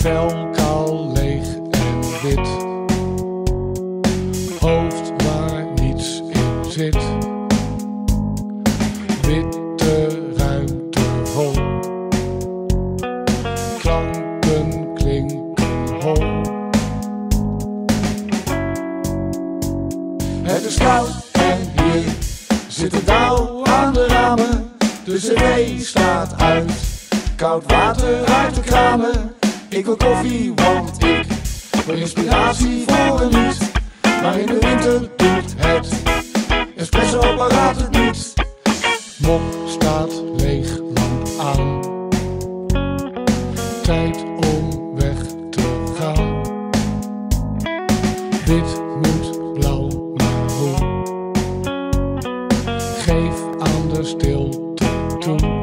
Vel kaal, leeg en wit, hoofd waar niets in zit, witte ruimte vol, klanken klinken hol. Het is koud en hier zit een dauw aan de ramen, de cv staat uit, koud water uit de kranen. Ik wil koffie, want ik wil inspiratie voor een lied. Maar in de winter doet het espresso-apparaat het niet. Mop staat leeg, lamp aan, tijd om weg te gaan. Wit moet blauw, maar hoe? Geef aan de stilte toe.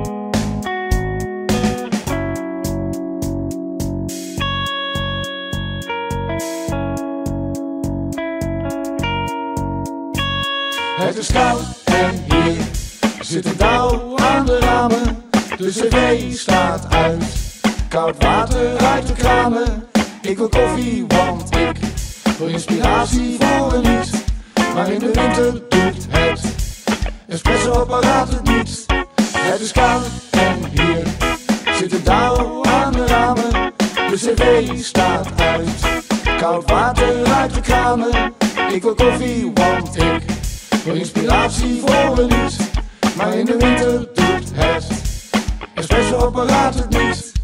Het is koud en hier zit een dauw aan de ramen, de cv staat uit, koud water uit de kranen. Ik wil koffie, want ik wil inspiratie voor een lied. Maar in de winter doet het espresso-apparaat het niet. Het is koud en hier zit een dauw aan de ramen, de cv staat uit, koud water uit de kranen. Ik wil koffie, want ik wil inspiratie voor een lied. Maar in de winter doet het espresso-apparaat het niet.